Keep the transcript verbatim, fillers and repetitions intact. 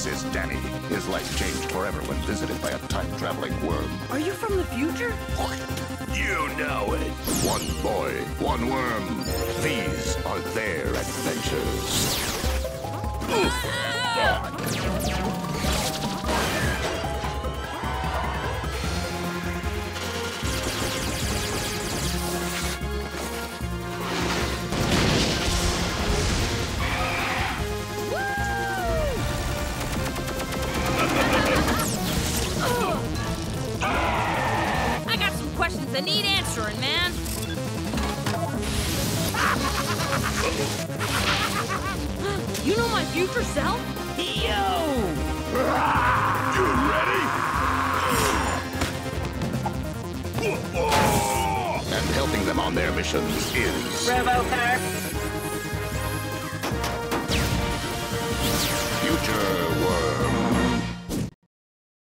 is Danny. His life changed forever when visited by a time-traveling worm. Are you from the future? You know it. One boy, one worm. These are their adventures. I got some questions that need answering, man. You know my future self? Yo! You ready? And helping them on their missions is... Robo-Car.